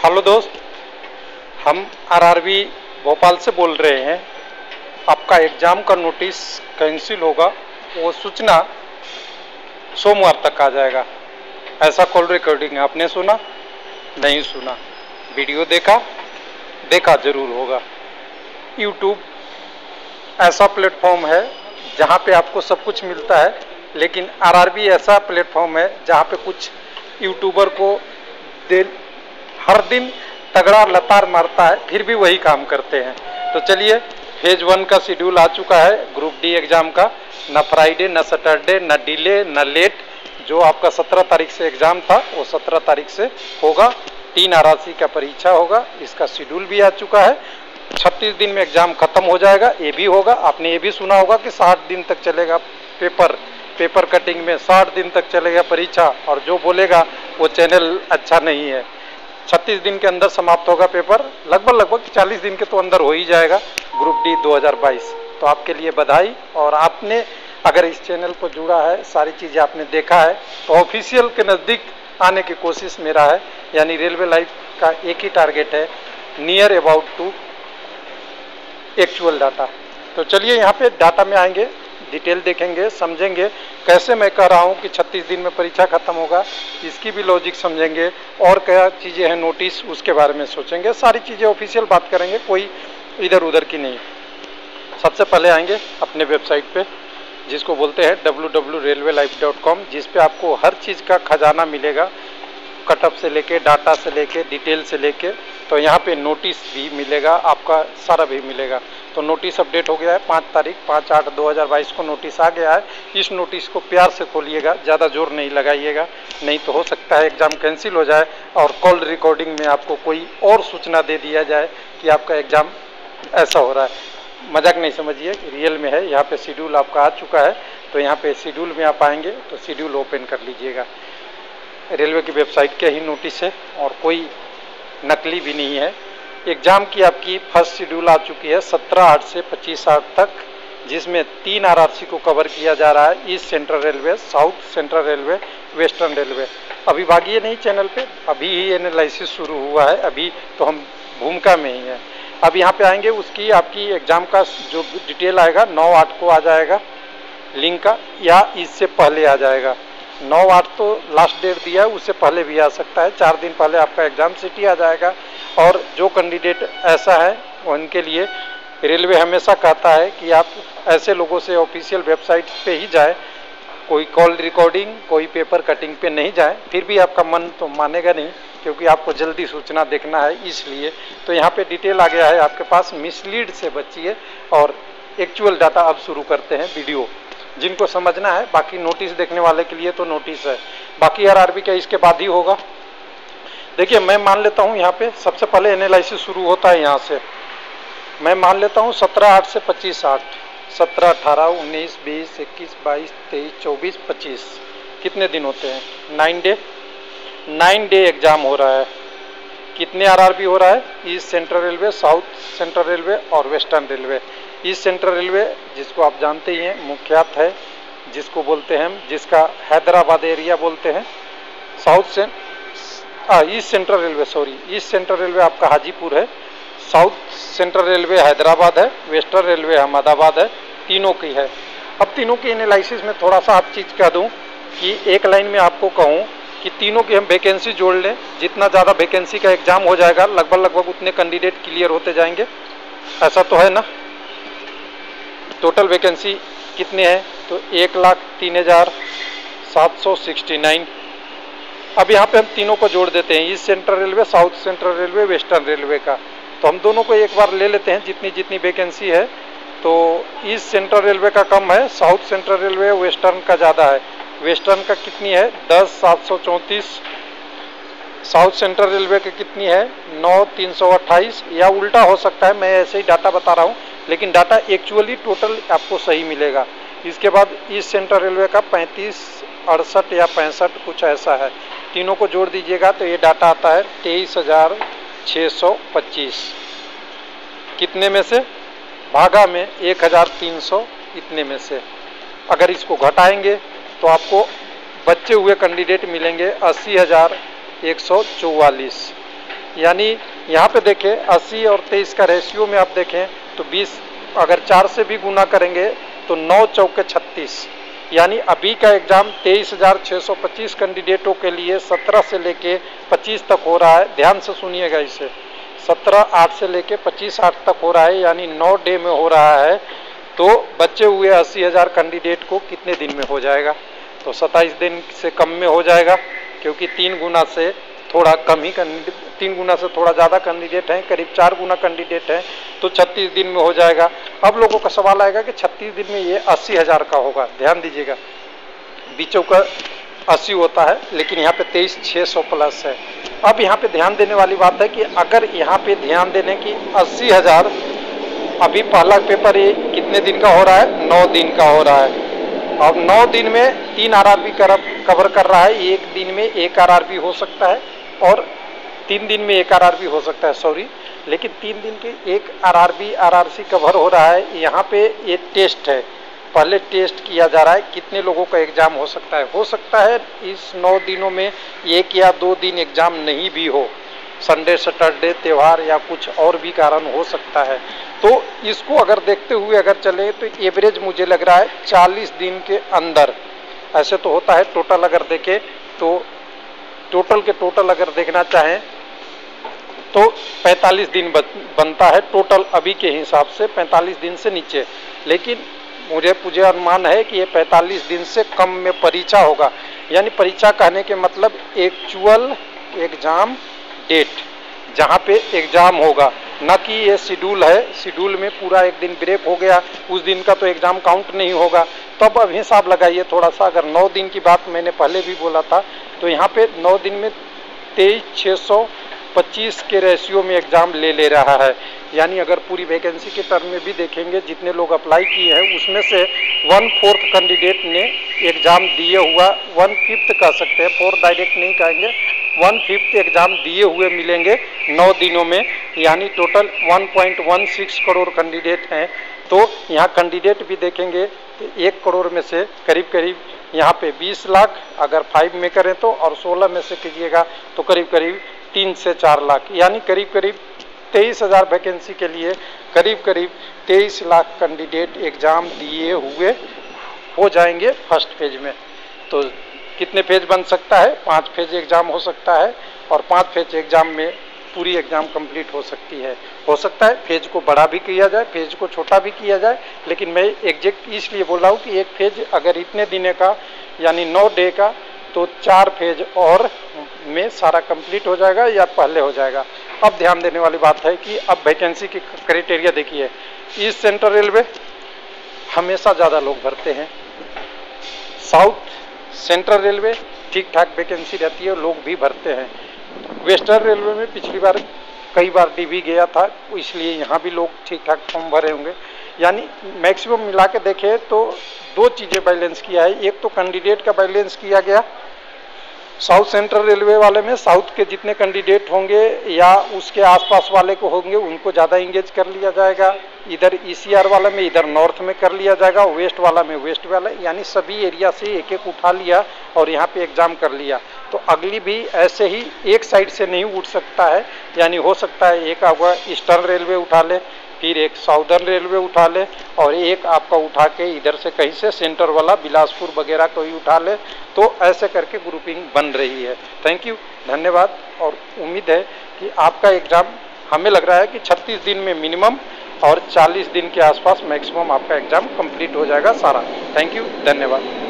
Hello दोस्त, हम RRB Bhopal से बोल रहे हैं। आपका एग्ज़ाम का नोटिस कैंसिल होगा, वो सूचना सोमवार तक आ जाएगा। ऐसा कॉल रिकॉर्डिंग आपने सुना? नहीं सुना? वीडियो देखा? देखा जरूर होगा। यूट्यूब ऐसा प्लेटफॉर्म है जहाँ पे आपको सब कुछ मिलता है, लेकिन आरआरबी ऐसा प्लेटफॉर्म है जहाँ पे कुछ यूट्यूबर को हर दिन तगड़ा लतार मारता है, फिर भी वही काम करते हैं। तो चलिए, फेज 1 का शेड्यूल आ चुका है ग्रुप डी एग्ज़ाम का। न फ्राइडे, न सैटरडे, न डिले, न लेट। जो आपका 17 तारीख से एग्ज़ाम था वो 17 तारीख से होगा। 3 आरआरसी का परीक्षा होगा, इसका शेड्यूल भी आ चुका है। 36 दिन में एग्ज़ाम खत्म हो जाएगा। ये भी होगा, आपने ये भी सुना होगा कि 60 दिन तक चलेगा पेपर कटिंग में 60 दिन तक चलेगा परीक्षा, और जो बोलेगा वो चैनल अच्छा नहीं है। 36 दिन के अंदर समाप्त होगा पेपर, लगभग 40 दिन के तो अंदर हो ही जाएगा ग्रुप डी 2022। तो आपके लिए बधाई। और आपने अगर इस चैनल को जुड़ा है, सारी चीज़ें आपने देखा है, तो ऑफिशियल के नज़दीक आने की कोशिश मेरा है। यानी रेलवे लाइफ का एक ही टारगेट है, near about to actual data. तो चलिए यहाँ पे डाटा में आएंगे, डिटेल देखेंगे, समझेंगे कैसे मैं कह रहा हूँ कि 36 दिन में परीक्षा खत्म होगा, इसकी भी लॉजिक समझेंगे। और क्या चीज़ें हैं नोटिस, उसके बारे में सोचेंगे। सारी चीज़ें ऑफिशियल बात करेंगे, कोई इधर उधर की नहीं। सबसे पहले आएंगे अपने वेबसाइट पे, जिसको बोलते हैं www.railwaylife.com, जिस पे आपको हर चीज़ का खजाना मिलेगा, कटअप से लेके, डाटा से लेके, डिटेल से लेके। तो यहाँ पे नोटिस भी मिलेगा, आपका सारा भी मिलेगा। तो नोटिस अपडेट हो गया है 5 तारीख 5/8/2022 को नोटिस आ गया है। इस नोटिस को प्यार से खोलिएगा, ज़्यादा जोर नहीं लगाइएगा, नहीं तो हो सकता है एग्ज़ाम कैंसिल हो जाए और कॉल रिकॉर्डिंग में आपको कोई और सूचना दे दिया जाए कि आपका एग्ज़ाम ऐसा हो रहा है। मजाक नहीं समझिए, रियल में है। यहाँ पे शेड्यूल आपका आ चुका है। तो यहाँ पे शेड्यूल में आप आएंगे तो शेड्यूल ओपन कर लीजिएगा। रेलवे की वेबसाइट के ही नोटिस है और कोई नकली भी नहीं है। एग्ज़ाम की आपकी फर्स्ट शेड्यूल आ चुकी है 17/8 से 25/8 तक, जिसमें 3 आरआरसी को कवर किया जा रहा है। East Central Railway, South Central Railway, Western Railway. अभी भागिए नहीं चैनल पे, अभी ही एनालिसिस शुरू हुआ है, अभी तो हम भूमिका में ही हैं। अब यहाँ पे आएंगे, उसकी आपकी एग्ज़ाम का जो डिटेल आएगा 9/8 को आ जाएगा लिंक का, या इससे पहले आ जाएगा। 9/8 तो लास्ट डेट दिया है, उससे पहले भी आ सकता है। 4 दिन पहले आपका एग्ज़ाम सिटी आ जाएगा। और जो कैंडिडेट ऐसा है उनके लिए रेलवे हमेशा कहता है कि आप ऐसे लोगों से ऑफिशियल वेबसाइट पे ही जाए, कोई कॉल रिकॉर्डिंग, कोई पेपर कटिंग पे नहीं जाए। फिर भी आपका मन तो मानेगा नहीं, क्योंकि आपको जल्दी सूचना देखना है, इसलिए। तो यहाँ पे डिटेल आ गया है आपके पास, मिसलीड से बचिए और एक्चुअल डाटा अब शुरू करते हैं वीडियो, जिनको समझना है। बाकी नोटिस देखने वाले के लिए तो नोटिस है, बाकी आरआरबी का इसके बाद ही होगा। देखिए, मैं मान लेता हूँ यहाँ पे सबसे पहले एनालिसिस शुरू होता है यहाँ से। मैं मान लेता हूँ 17/8 से 25/8, 17, 18, 19, 20, 21, 22, 23, 24, 25 कितने दिन होते हैं? 9 डे एग्ज़ाम हो रहा है। कितने आरआरबी हो रहा है? East Central Railway, South Central Railway और Western Railway. East Central Railway, जिसको आप जानते ही हैं, मुख्यात है, जिसको बोलते हैं हम, जिसका हैदराबाद एरिया बोलते हैं। East Central Railway, East Central Railway आपका हाजीपुर है, साउथ सेंट्रल रेलवे हैदराबाद है, वेस्टर्न रेलवे अहमदाबाद है। तीनों की है। अब तीनों की एनालिसिस में थोड़ा सा आप चीज़ कह दूँ कि एक लाइन में आपको कहूँ कि तीनों की हम वैकेंसी जोड़ लें। जितना ज़्यादा वैकेंसी का एग्ज़ाम हो जाएगा, लगभग उतने कैंडिडेट क्लियर होते जाएंगे। ऐसा तो है ना? टोटल वैकेंसी कितने हैं? तो 1,03,769। अब यहाँ पे हम तीनों को जोड़ देते हैं, East Central Railway, South Central Railway, Western Railway का। तो हम दोनों को एक बार ले लेते हैं, जितनी वैकेंसी है। तो ईस्ट सेंट्रल रेलवे का कम है, साउथ सेंट्रल रेलवे, वेस्टर्न का ज़्यादा है। वेस्टर्न का कितनी है? 10,734। साउथ सेंट्रल रेलवे की कितनी है? 9,328। या उल्टा हो सकता है, मैं ऐसे ही डाटा बता रहा हूँ, लेकिन डाटा एक्चुअली टोटल आपको सही मिलेगा। इसके बाद ईस्ट सेंट्रल रेलवे का 35, 68 या 65 कुछ ऐसा है। तीनों को जोड़ दीजिएगा तो ये डाटा आता है 23,625। कितने में से? भागा में 1,300, इतने में से। अगर इसको घटाएंगे तो आपको बचे हुए कैंडिडेट मिलेंगे 80,144। यानी यहाँ पे देखें 80 और 23 का रेशियो में आप देखें तो 20 अगर 4 से भी गुना करेंगे तो 9 चौके 36, यानी अभी का एग्जाम 23,625 कैंडिडेटों के लिए 17 से लेके 25 तक हो रहा है। ध्यान से सुनिएगा इसे, 17/8 से लेके 25/8 तक हो रहा है, यानी 9 डे में हो रहा है। तो बचे हुए 80,000 कैंडिडेट को कितने दिन में हो जाएगा? तो 27 दिन से कम में हो जाएगा, क्योंकि 3 गुना से थोड़ा कम ही 3 गुना से थोड़ा ज़्यादा कैंडिडेट हैं, करीब 4 गुना कैंडिडेट हैं, तो 36 दिन में हो जाएगा। अब लोगों का सवाल आएगा कि 36 दिन में ये 80,000 का होगा। ध्यान दीजिएगा, बीचों का 80 होता है, लेकिन यहाँ पे 23,600 प्लस है। अब यहाँ पे ध्यान देने वाली बात है कि अगर यहाँ पे ध्यान देने की 80,000, अभी पहला पेपर ये कितने दिन का हो रहा है? 9 दिन का हो रहा है। और 9 दिन में 3 आरआरबी कवर कर रहा है, 1 दिन में 1 आरआरबी हो सकता है और 3 दिन में 1 आरआरबी हो सकता है, सॉरी, लेकिन 3 दिन के 1 आरआरबी आरआरसी कवर हो रहा है। यहाँ पे ये टेस्ट है, पहले टेस्ट किया जा रहा है कितने लोगों का एग्जाम हो सकता है। हो सकता है इस 9 दिनों में 1 या 2 दिन एग्जाम नहीं भी हो, संडे सैटरडे त्यौहार या कुछ और भी कारण हो सकता है। तो इसको अगर देखते हुए अगर चले तो एवरेज मुझे लग रहा है 40 दिन के अंदर, ऐसे तो होता है टोटल अगर देखें तो टोटल के टोटल अगर देखना चाहें तो 45 दिन बनता है टोटल, अभी के हिसाब से 45 दिन से नीचे। लेकिन मुझे अनुमान है कि ये 45 दिन से कम में परीक्षा होगा। यानी परीक्षा कहने के मतलब एक्चुअल एग्जाम डेट, जहाँ पे एग्जाम होगा, न कि ये शेड्यूल है, शेड्यूल में पूरा एक दिन ब्रेक हो गया, उस दिन का तो एग्जाम काउंट नहीं होगा। तब अब हिसाब लगाइए थोड़ा सा, अगर 9 दिन की बात मैंने पहले भी बोला था, तो यहाँ पे 9 दिन में 23,625 के रेशियो में एग्जाम ले रहा है। यानी अगर पूरी वैकेंसी के टर्म में भी देखेंगे, जितने लोग अप्लाई किए हैं उसमें से 1/4 कैंडिडेट ने एग्जाम दिए हुआ, 1/5 कह सकते हैं, 4 डायरेक्ट नहीं कहेंगे, 1/5 एग्जाम दिए हुए मिलेंगे 9 दिनों में। यानी टोटल 1.16 करोड़ कैंडिडेट हैं। तो यहाँ कैंडिडेट भी देखेंगे तो 1 करोड़ में से करीब करीब यहाँ पे 20 लाख अगर 5 में करें तो, और 16 में से कीजिएगा तो करीब करीब 3 से 4 लाख, यानी करीब करीब 23,000 वैकेंसी के लिए करीब करीब 23 लाख कैंडिडेट एग्जाम दिए हुए हो जाएंगे फर्स्ट फेज में। तो कितने फेज बन सकता है? 5 फेज एग्जाम हो सकता है, और 5 फेज एग्जाम में पूरी एग्जाम कंप्लीट हो सकती है। हो सकता है फेज को बड़ा भी किया जाए, फेज को छोटा भी किया जाए, लेकिन मैं एग्जैक्ट इसलिए बोल रहा हूँ कि एक फेज अगर इतने दिन का यानी 9 डे का, तो 4 फेज और में सारा कंप्लीट हो जाएगा या पहले हो जाएगा। अब ध्यान देने वाली बात है कि अब वैकेंसी की क्राइटेरिया देखिए, ईस्ट सेंट्रल रेलवे हमेशा ज़्यादा लोग भरते हैं, साउथ सेंट्रल रेलवे ठीक ठाक वैकेंसी रहती है, लोग भी भरते हैं, वेस्टर्न रेलवे में पिछली बार कई बार डीवी गया था, इसलिए यहाँ भी लोग ठीक ठाक फॉर्म भरे होंगे। यानी मैक्सिमम मिला के देखें तो 2 चीज़ें बैलेंस किया है। एक तो कैंडिडेट का बैलेंस किया गया, साउथ सेंट्रल रेलवे वाले में साउथ के जितने कैंडिडेट होंगे या उसके आसपास वाले को होंगे उनको ज़्यादा इंगेज कर लिया जाएगा, इधर ईसीआर वाला में इधर नॉर्थ में कर लिया जाएगा, वेस्ट वाला में वेस्ट वाला, यानी सभी एरिया से एक एक उठा लिया और यहाँ पे एग्जाम कर लिया। तो अगली भी ऐसे ही एक साइड से नहीं उठ सकता है, यानी हो सकता है एक आपका ईस्टर्न रेलवे उठा ले, फिर एक साउदर्न रेलवे उठा ले, और एक आपका उठा के इधर से कहीं से सेंटर वाला बिलासपुर वगैरह कोई उठा ले। तो ऐसे करके ग्रुपिंग बन रही है। थैंक यू, धन्यवाद। और उम्मीद है कि आपका एग्ज़ाम, हमें लग रहा है कि 36 दिन में मिनिमम और 40 दिन के आसपास मैक्सिमम आपका एग्ज़ाम कंप्लीट हो जाएगा सारा। थैंक यू, धन्यवाद।